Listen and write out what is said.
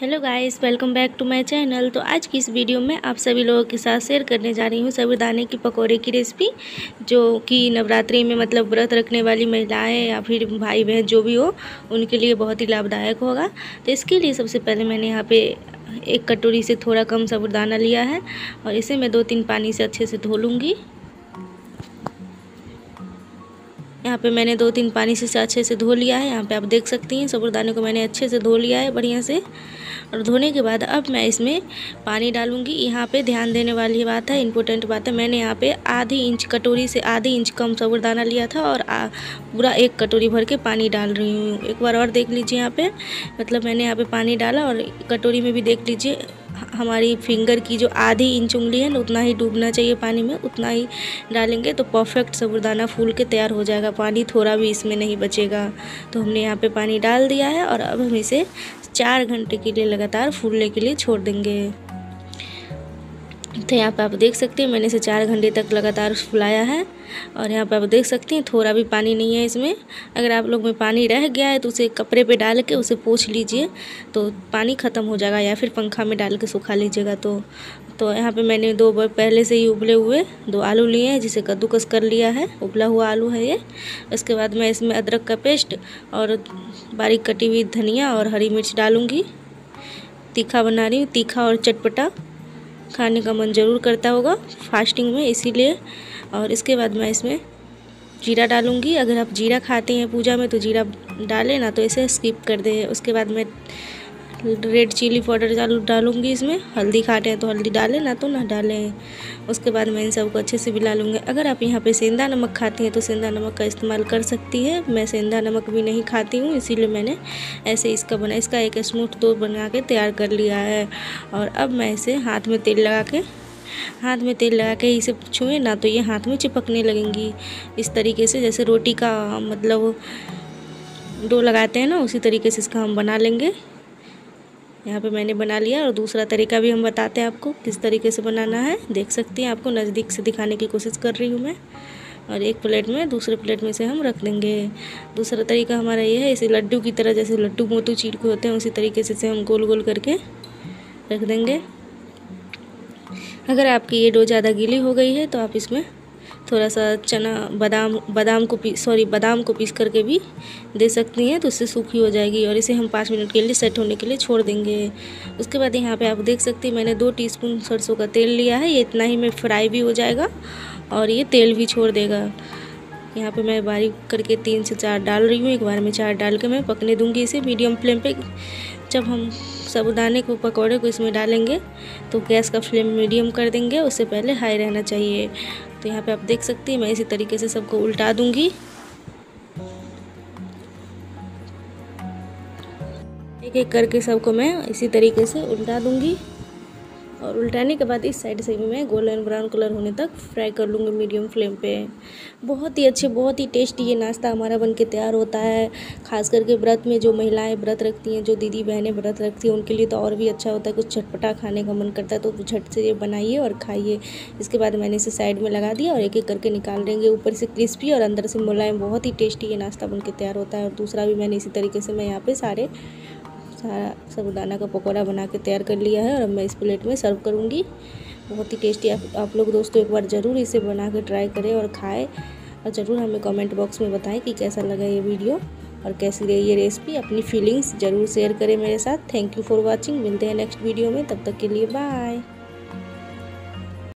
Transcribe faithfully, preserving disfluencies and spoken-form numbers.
Hello guys, welcome back to my channel. तो आज की इस वीडियो में आप सभी लोगों के साथ शेयर करने जा रही हूँ साबूदाने की पकौड़े की रेसिपी, जो कि नवरात्रि में मतलब व्रत रखने वाली महिलाएं या फिर भाई बहन जो भी हो उनके लिए बहुत ही लाभदायक होगा। तो इसके लिए सबसे पहले मैंने यहाँ पे एक कटोरी से थोड़ा कम साबूदाना लिया है और इसे मैं दो तीन पानी से अच्छे से धो लूँगी। यहाँ पे मैंने दो तीन पानी से अच्छे से धो लिया है। यहाँ पे आप देख सकती हैं साबूदाने को मैंने अच्छे से धो लिया है बढ़िया से। और धोने के बाद अब मैं इसमें पानी डालूंगी। यहाँ पे ध्यान देने वाली बात है, इम्पोर्टेंट बात है, मैंने यहाँ पे आधी इंच कटोरी से आधी इंच कम साबूदाना लिया था और आ, पूरा एक कटोरी भर के पानी डाल रही हूँ। एक बार और देख लीजिए यहाँ पे, मतलब मैंने यहाँ पे पानी डाला और कटोरी में भी देख लीजिए हमारी फिंगर की जो आधी इंच उंगली है ना उतना ही डूबना चाहिए पानी में, उतना ही डालेंगे तो परफेक्ट साबूदाना फूल के तैयार हो जाएगा। पानी थोड़ा भी इसमें नहीं बचेगा। तो हमने यहाँ पे पानी डाल दिया है और अब हम इसे चार घंटे के लिए लगातार फूलने के लिए छोड़ देंगे। तो यहाँ पे आप देख सकते हैं मैंने इसे चार घंटे तक लगातार फुलाया है और यहाँ पे आप देख सकते हैं थोड़ा भी पानी नहीं है इसमें। अगर आप लोग में पानी रह गया है तो उसे कपड़े पे डाल के उसे पोंछ लीजिए तो पानी ख़त्म हो जाएगा, या फिर पंखा में डाल के सुखा लीजिएगा। तो तो यहाँ पे मैंने दो बार पहले से ही उबले हुए दो आलू लिए हैं जिसे कद्दूकस कर लिया है, उबला हुआ आलू है ये। इसके बाद मैं इसमें अदरक का पेस्ट और बारीक कटी हुई धनिया और हरी मिर्च डालूँगी। तीखा बना रही हूँ, तीखा और चटपटा खाने का मन ज़रूर करता होगा फास्टिंग में, इसीलिए। और इसके बाद मैं इसमें जीरा डालूंगी। अगर आप जीरा खाते हैं पूजा में तो जीरा डालें, ना तो इसे स्किप कर दें। उसके बाद मैं रेड चिली पाउडर डालू डालूंगी इसमें। हल्दी खाते हैं तो हल्दी डालें, ना तो ना डालें। उसके बाद मैं इन सबको अच्छे से मिला लूँगी। अगर आप यहाँ पे सेंधा नमक खाती हैं तो सेंधा नमक का इस्तेमाल कर सकती है। मैं सेंधा नमक भी नहीं खाती हूँ, इसीलिए मैंने ऐसे इसका बना इसका एक स्मूथ डो बना के तैयार कर लिया है। और अब मैं इसे हाथ में तेल लगा के हाथ में तेल लगा के इसे छुएं ना तो ये हाथ में चिपकने लगेंगी। इस तरीके से जैसे रोटी का मतलब डो लगाते हैं ना, उसी तरीके से इसका हम बना लेंगे। यहाँ पे मैंने बना लिया और दूसरा तरीका भी हम बताते हैं आपको किस तरीके से बनाना है। देख सकती हैं, आपको नज़दीक से दिखाने की कोशिश कर रही हूँ मैं। और एक प्लेट में दूसरे प्लेट में से हम रख देंगे। दूसरा तरीका हमारा ये है, इसे लड्डू की तरह जैसे लड्डू मोतू चीर के होते हैं उसी तरीके से इसे हम गोल गोल करके रख देंगे। अगर आपकी ये डो ज़्यादा गीली हो गई है तो आप इसमें थोड़ा सा चना बादाम बादाम को पीस सॉरी बादाम को पीस करके भी दे सकती हैं, तो इससे सूखी हो जाएगी। और इसे हम पाँच मिनट के लिए सेट होने के लिए छोड़ देंगे। उसके बाद यहाँ पे आप देख सकते हैं मैंने दो टीस्पून सरसों का तेल लिया है। ये इतना ही में फ्राई भी हो जाएगा और ये तेल भी छोड़ देगा। यहाँ पे मैं बारीक करके तीन से चार डाल रही हूँ, एक बार में चार डाल के मैं पकने दूँगी इसे मीडियम फ्लेम पे। जब हम साबूदाने को पकौड़े को इसमें डालेंगे तो गैस का फ्लेम मीडियम कर देंगे, उससे पहले हाई रहना चाहिए। तो यहाँ पे आप देख सकते हैं मैं इसी तरीके से सबको उल्टा दूंगी। एक एक करके सबको मैं इसी तरीके से उल्टा दूंगी और उल्टाने के बाद इस साइड से भी मैं गोल्डन ब्राउन कलर होने तक फ्राई कर लूँगी मीडियम फ्लेम पे। बहुत ही अच्छे बहुत ही टेस्टी ये नाश्ता हमारा बनके तैयार होता है। खास करके व्रत में जो महिलाएं व्रत रखती हैं, जो दीदी बहनें व्रत रखती हैं, उनके लिए तो और भी अच्छा होता है। कुछ चटपटा खाने का मन करता है तो झट से ये बनाइए और खाइए। इसके बाद मैंने इसे साइड में लगा दिया और एक एक करके निकाल देंगे। ऊपर से क्रिस्पी और अंदर से मुलायम, बहुत ही टेस्टी ये नाश्ता बनके तैयार होता है। और दूसरा भी मैंने इसी तरीके से मैं यहाँ पे सारे सारा साबूदाना का पकौड़ा बना के तैयार कर लिया है और अब मैं इस प्लेट में सर्व करूँगी। बहुत ही टेस्टी। आप, आप लोग दोस्तों एक बार ज़रूर इसे बना के ट्राई करें और खाएं और ज़रूर हमें कमेंट बॉक्स में बताएं कि कैसा लगा ये वीडियो और कैसी रही ये रेसिपी। अपनी फीलिंग्स ज़रूर शेयर करें मेरे साथ। Thank you for watching. मिलते हैं नेक्स्ट वीडियो में, तब तक के लिए बाय।